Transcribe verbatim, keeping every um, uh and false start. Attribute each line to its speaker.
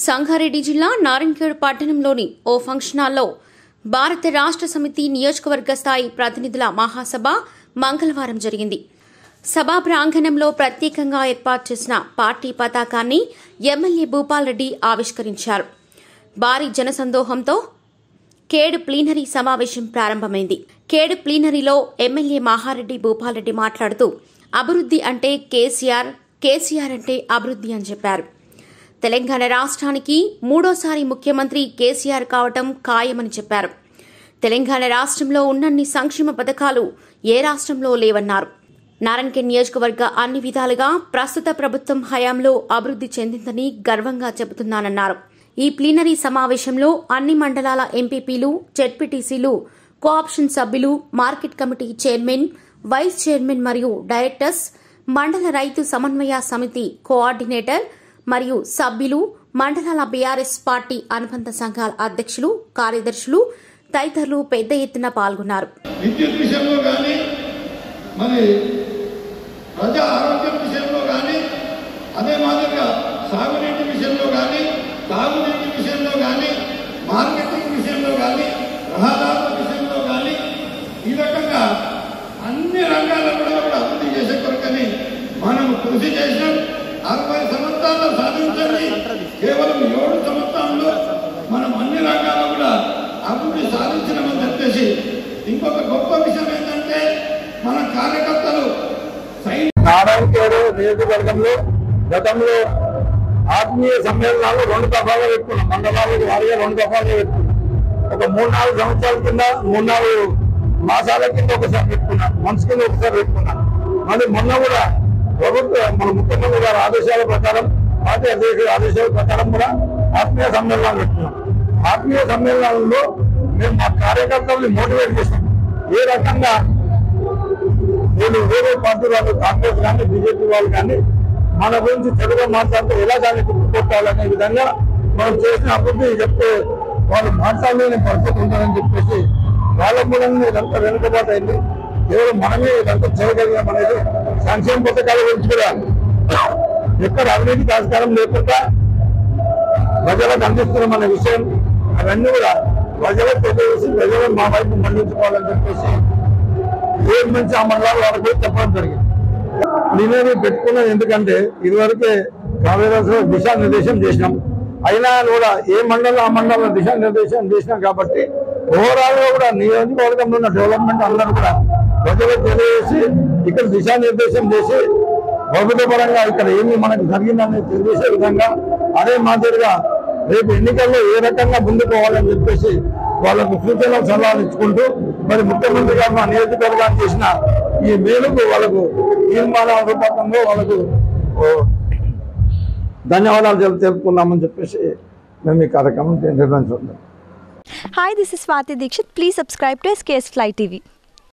Speaker 1: సంగారెడ్డి జిల్లా నారాయణఖేడ్ పట్టణంలోని ఓ ఫంక్షన్ హాల్లో భారత రాష్ట్ర సమితి నియోజకవర్గ స్థాయి ప్రతినిధుల మహాసభ మంగళవారం జరిగింది. సభా ప్రాంగణంలో ప్రత్యేకంగా ఏర్పాటు చేసిన పార్టీ పతాకాన్ని ఎమ్మెల్యే భూపాల్రెడ్డి ఆవిష్కరించారు. భారీ జనసందోహంతో ఖేడ్ ప్లీనరీ సమావేశం ప్రారంభమైంది. ఖేడ్ ప్లీనరీలో ఎమ్మెల్యే మహారెడ్డి భూపాల్రెడ్డి మాట్లాడుతూ అభివృద్ది అంటే కేసీఆర్, కేసీఆర్ అంటే అభివృద్ది అని చెప్పారు. తెలంగాణ రాష్ట్రానికి మూడోసారి ముఖ్యమంత్రి కేసీఆర్ కావటం ఖాయమని చెప్పారు. తెలంగాణ రాష్ట్రంలో ఉన్నన్ని సంక్షేమ పథకాలు ఏ రాష్ట్రంలో లేవన్నారు. నారాయణఖేడ్ నియోజకవర్గ అన్ని విధాలుగా ప్రస్తుత ప్రభుత్వం హయాంలో అభివృద్ది చెందిందని గర్వంగా చెబుతున్నానన్నారు. ఈ ప్లీనరీ సమావేశంలో అన్ని మండలాల ఎంపీపీలు, జెడ్పీటీసీలు, కోఆప్షన్ సభ్యులు, market committee chairman, vice chairman మరియు డైరెక్టర్స్, మండల రైతు సమన్వయ సమితి కోఆర్డినేటర్ మరియు సభ్యులు, మండలాల బీఆర్ఎస్ పార్టీ అనుబంధ సంఘాల అధ్యక్షులు, కార్యదర్శులు తదితరులు పెద్ద ఎత్తున పాల్గొన్నారు.
Speaker 2: విద్యుత్ విషయంలో కానీ, మరి ప్రజా ఆరోగ్యం విషయంలో కానీ, అదే మాదిరిగా సాగునీటి విషయంలో కానీ, తాగునీటి విషయంలో కానీ, మార్కెటింగ్ విషయంలో కానీ, రహదారుల విషయంలో కానీ, ఈ రకంగా అన్ని రంగాల్లో కూడా కూడా అభివృద్ధి చేసే కొరకని మనం కృషి చేసినాం. అరవై సంవత్సరాలు సాధించండి, కేవలం ఏడు సంవత్సరాల్లో మనం అన్ని రంగాల్లో కూడా అభివృద్ధి సాధించినామని చెప్పేసి ఇంకొక గొప్ప విషయం ఏంటంటే మన కార్యకర్తలు
Speaker 3: నారాయణఖేడ్ నియోజకవర్గంలో గతంలో ఆత్మీయ సమ్మేళనాలు రెండు దఫాలుగా పెట్టుకున్నాం. మండలాలకు వారిగా రెండు దఫాలుగా పెట్టుకున్నాం. ఒక మూడు నాలుగు సంవత్సరాల కింద మూడు నాలుగు మాసాల కింద ఒకసారి పెట్టుకున్నాం, మనసు కింద ఒకసారి పెట్టుకున్నాం. మళ్ళీ మొన్న కూడా ప్రభుత్వ మన ముఖ్యమంత్రి గారి ఆదేశాల ప్రకారం, పార్టీ అధ్యక్షుల ఆదేశాల ప్రకారం కూడా ఆత్మీయ సమ్మేళనాలు పెట్టుకున్నాం. ఆత్మీయ సమ్మేళనాలలో మేము మా కార్యకర్తల్ని మోటివేట్ చేస్తాం. ఏ రకంగా నేను వేరే పార్టీ వాళ్ళు, కాంగ్రెస్ కానీ బీజేపీ వాళ్ళు కానీ మన గురించి తెలుగుగా మాట్లాడితే ఎలా దాన్ని గుర్తుకొట్టాలనే విధంగా మనం చేసిన అభివృద్ధి చెప్తే వాళ్ళు మాట్లాడలేని పరిస్థితి ఉంటుందని చెప్పేసి వాళ్ళ మూలంగా ఇదంతా వెనుకబాటు అయింది. కేవలం మనమే ఇదంతా చేయగలిగాం అనేది సంక్షేమ పథకాల గురించి కూడా ఎక్కడ అవినీతికి ఆస్కారం లేకుండా ప్రజలకు అందిస్తున్నాం అనే విషయం అవన్నీ కూడా ప్రజలకు తెలియజేసి ప్రజలను మా వైపు మళ్లించుకోవాలని చెప్పేసి ఏ మంచి ఆ మండలాలు వాళ్ళకి కూడా చెప్పడం జరిగింది. నేనేమి పెట్టుకున్నది ఎందుకంటే ఇదివరకే కావేరాలో దిశానిర్దేశం చేసినాం. అయినా కూడా ఏ మండలం ఆ మండలంలో దిశానిర్దేశం చేసినాం కాబట్టి ఓవరాల్ గా కూడా నియోజకవర్గంలో ఉన్న డెవలప్మెంట్ అందరూ కూడా ప్రజలకు తెలియజేసి ఇక్కడ దిశానిర్దేశం చేసి భౌతిక పరంగా ఇక్కడ ఏమి మనకు జరిగిందని తెలియజేసే విధంగా అదే మాదిరిగా రేపు ఎన్నికల్లో ఏ రకంగా ముందుకు పోవాలని చెప్పేసి వాళ్ళకు సూచనలు సలహాలు ఇచ్చుకుంటూ మరి ముఖ్యమంత్రి గారు మా నియోజకవర్గాన్ని చేసిన ఈ మేలుకు వాళ్ళకు తీర్మానాల రూపకంలో వాళ్ళకు ధన్యవాదాలు తెలుపుకున్నామని చెప్పేసి మేము ఈ కార్యక్రమం నిర్వహించుకుంటాం.
Speaker 4: Hi, this is Swati Dikshit. Please subscribe to S K S Fly T V.